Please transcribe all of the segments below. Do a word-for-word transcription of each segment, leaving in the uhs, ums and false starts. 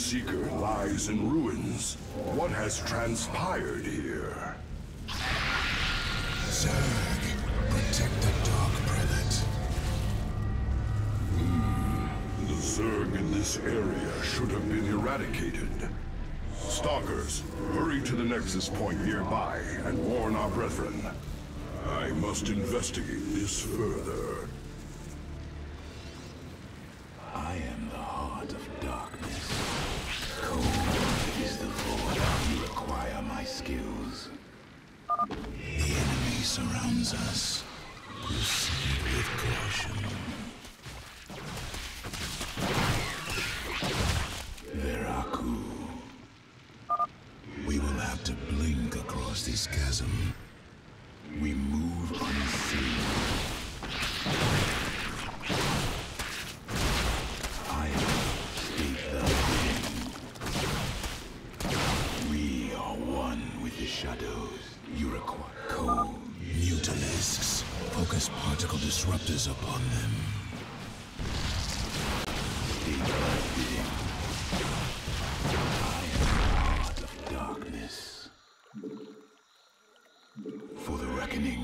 Seeker lies in ruins. What has transpired here? Zerg, protect the Dark Prelate. Hmm. The Zerg in this area should have been eradicated. Stalkers, hurry to the Nexus Point nearby and warn our brethren. I must investigate this further. I am the heart of darkness. Cold is the void. You require my skills. The enemy surrounds us. Proceed with caution. Veraku. We will have to blink across this chasm. We move unseen. I speak the wind. We are one with the shadows. You require cold. Mutalisks. Focus particle disruptors upon them. Speak the bidding. I am the heart of darkness. For the reckoning,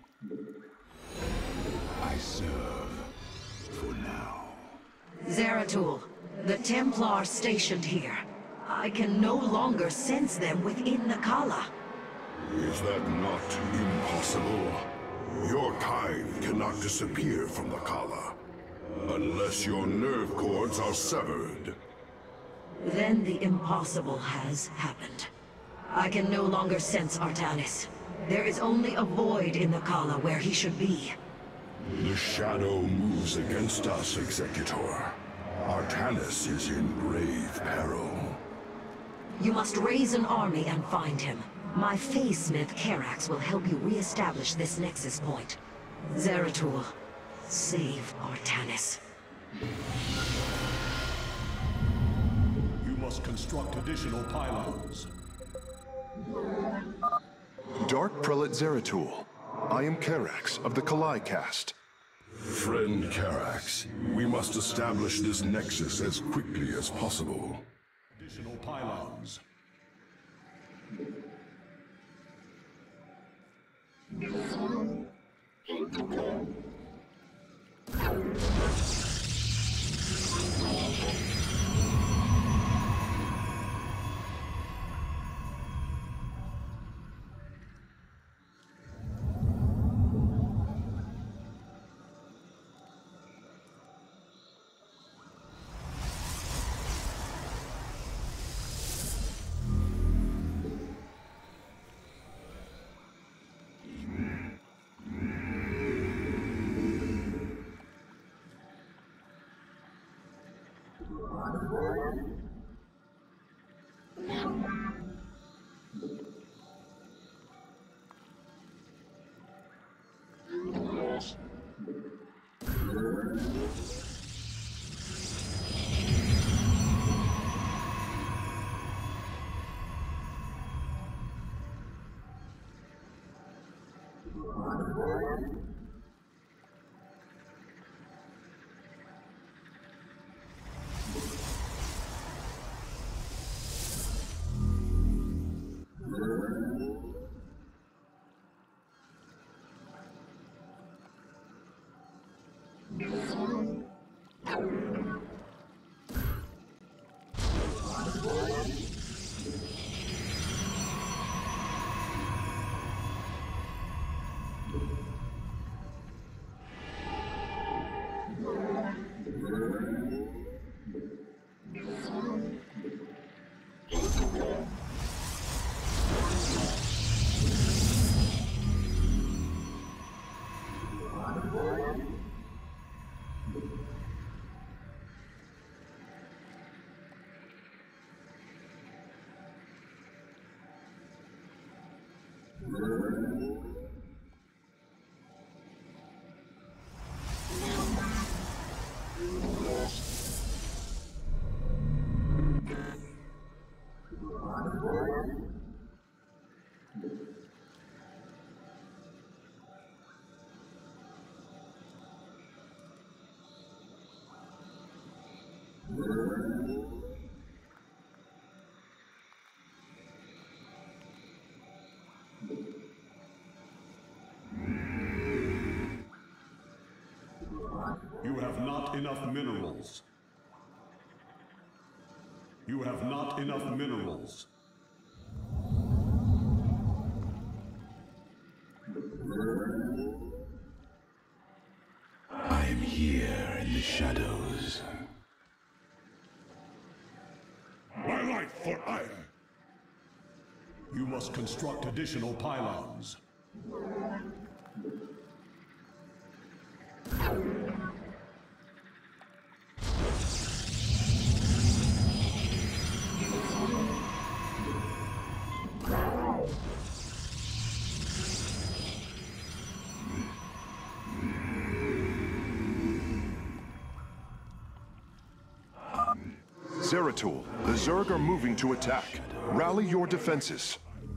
I serve for now. Zeratul, the Templar stationed here. I can no longer sense them within the Kala. Is that not impossible? Your kind cannot disappear from the Kala, unless your nerve cords are severed. Then the impossible has happened. I can no longer sense Artanis. There is only a void in the Kala where he should be. The shadow moves against us, Executor. Artanis is in grave peril. You must raise an army and find him. My Phase-Smith Karax will help you re-establish this Nexus Point. Zeratul, save Artanis. You must construct additional pylons. Dark Prelate Zeratul. I am Karax of the Kalai Caste. Friend Karax, we must establish this Nexus as quickly as possible. Additional pylons. not enough minerals. You have not enough minerals. I am here in the shadows. My light for ire. You must construct additional pylons. Zeratul, the Zerg are moving to attack. Rally your defenses.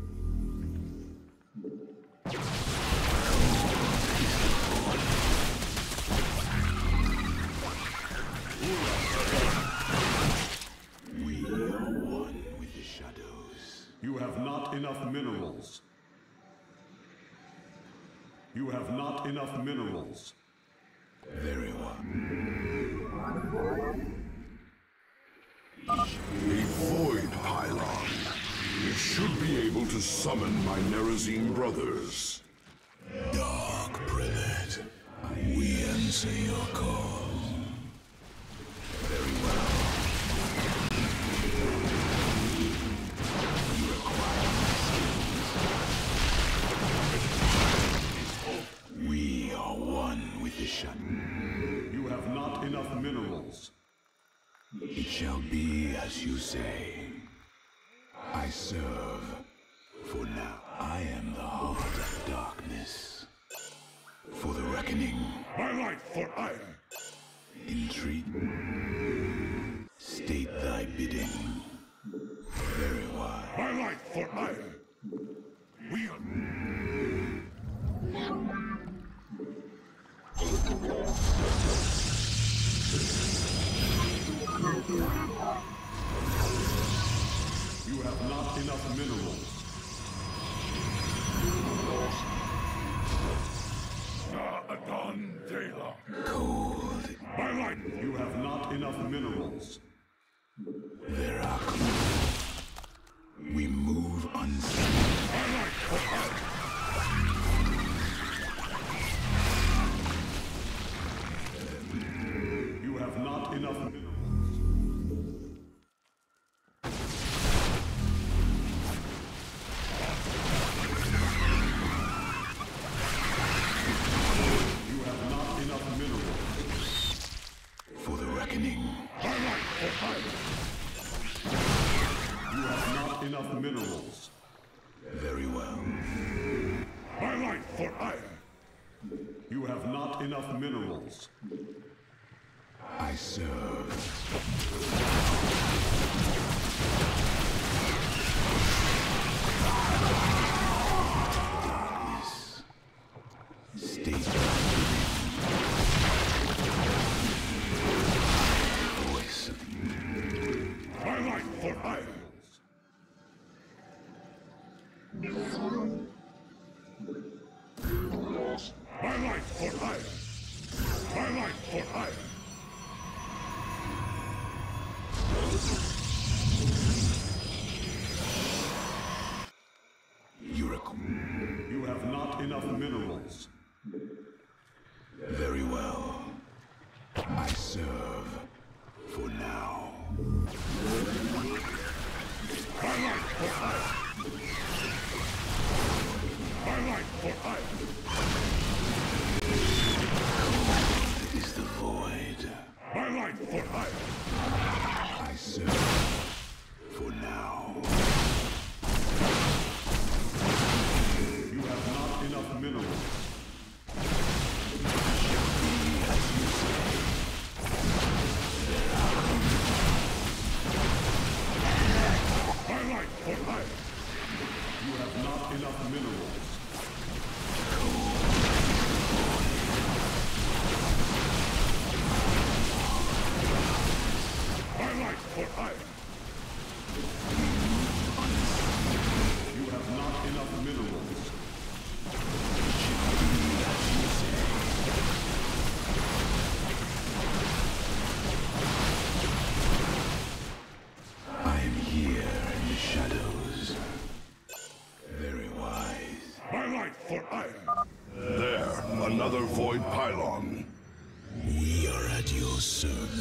We are one with the shadows. You have not enough minerals. You have not enough minerals. Very well. A void pylon. You should be able to summon my Nerazine brothers. Dark Prelate, we answer your call. Very well. You require my skills. We are one with the shadow. You have not enough minerals. It shall be as you say. I serve. For now, I am the heart of darkness. For the reckoning, My light for ire. entreat. State thy bidding. Very well. My light for ire. We are... You have not enough minerals. Adon Dela. Cold. My light. You have not enough minerals. There are clues. We move unseen. My light for ire. You have not enough minerals. You have not enough minerals. For the reckoning, My light for ire. You have not enough minerals. very well. My light for ire. You have not enough minerals. I serve. Darkness. State voice of My light for ire. My light for ire. My light for ire. you requ- You have not enough minerals. Very well. I serve. For now. My light for ire. My light for ire. Is the void. My light for ire. I serve. For now. You have not enough minerals.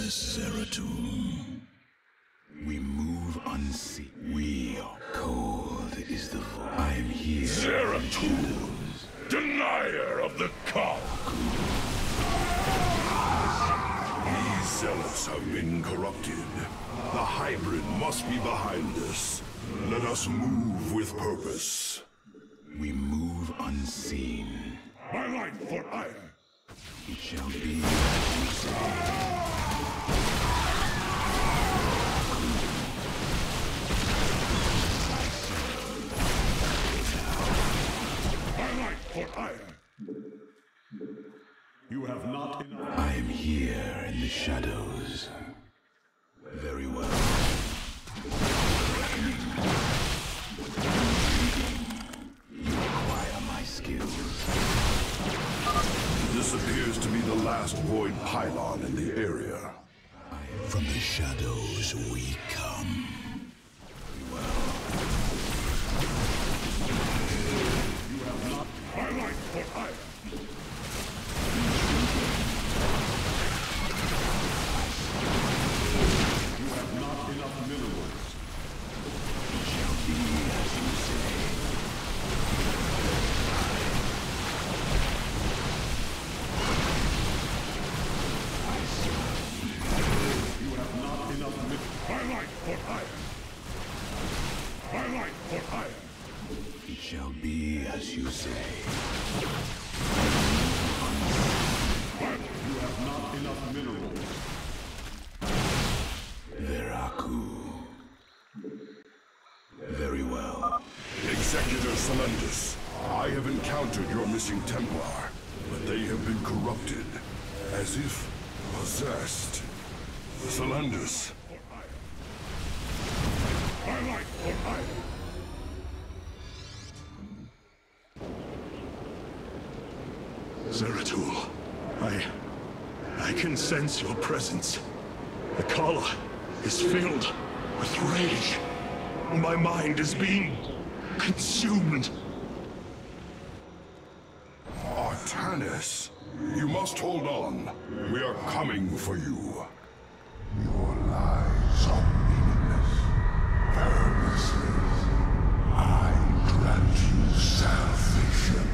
Timeless Zeratul. We move unseen. We are cold is the voice. I am here. Zeratul, denier of the call. These zealots have been corrupted. The hybrid must be behind us. Let us move with purpose. We move unseen. My light for ire. It shall be as you say. For ire. You have not enough. I am here in the shadows. Very well. You require my skills. This appears to be the last void pylon in the area. From the shadows we come. Very well. My light for ire. You have not enough minerals. It shall be as you say. I serve you. You have not enough minerals. My light for ire. My light for ire. It shall be as you say. You have not enough minerals. Veraku. Very well. Executor Solendus, I have encountered your missing Templar, but they have been corrupted, as if possessed. Solendus. My light for ire. Zeratul, I... I can sense your presence. The Khala is filled with rage. My mind is being consumed. Artanis, you must hold on. We are coming for you. Your lies are meaningless, purposeless. I grant you salvation.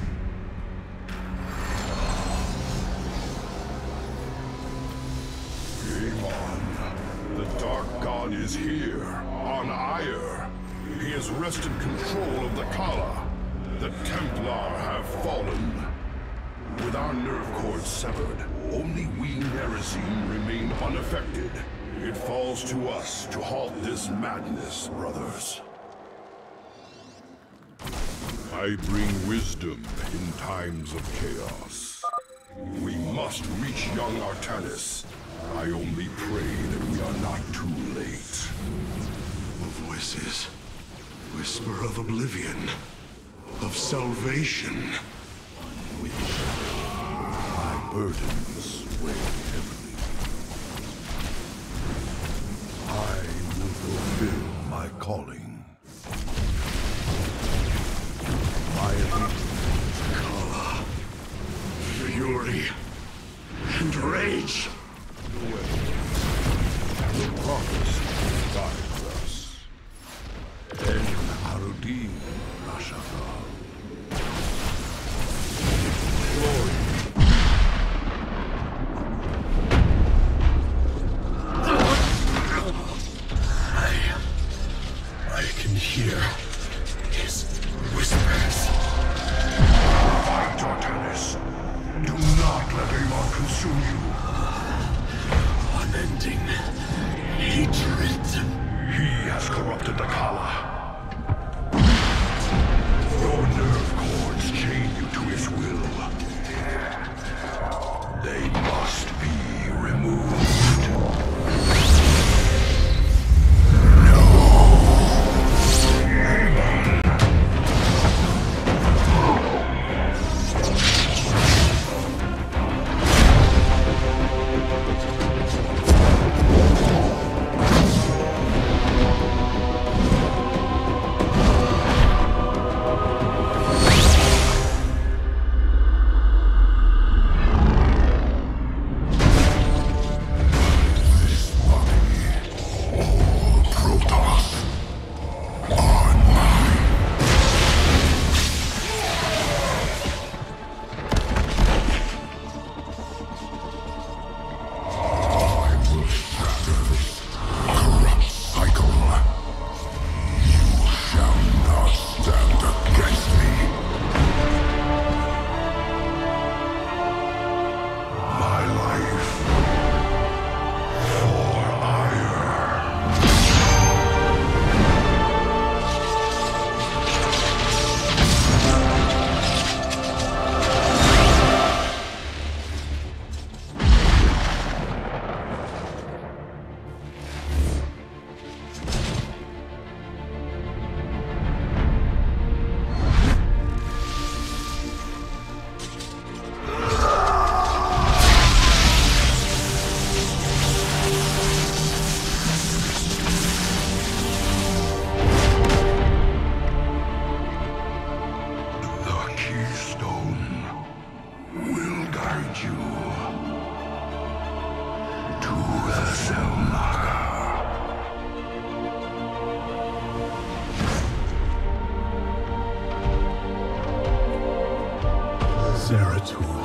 Amon, the Dark God is here, on Ire. He has wrested control of the Khala. The Templar have fallen. With our nerve cords severed, only we Nerazim remain unaffected. It falls to us to halt this madness, brothers. I bring wisdom in times of chaos. We must reach young Artanis. I only pray that we are not too late. The voices whisper of oblivion, of salvation. My burdens weigh heavily. I will fulfill my calling. My allegiance, Khala, fury, and rage. The prophecy guides us. En Arudin Rashafal. Glory. I... I can hear his whispers. Fight, Artanis. Do not let Amon consume you. Unending hatred. He has corrupted the Khala. Your nerve cords chain you to his will. They must be removed. Zeratul.